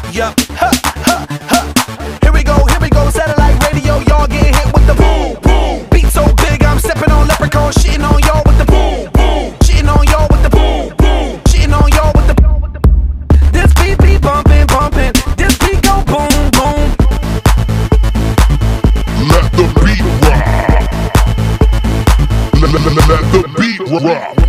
Yup. Ha, ha, ha. Here we go, satellite radio, y'all getting hit with the boom, boom. Beat so big, I'm stepping on leprechaun, shitting on y'all with the boom, boom. Shitting on y'all with the boom, boom. Shitting on y'all with the boom. This beat be bumping, bumping. This beat go boom, boom. Let the beat rock. Let the beat rock.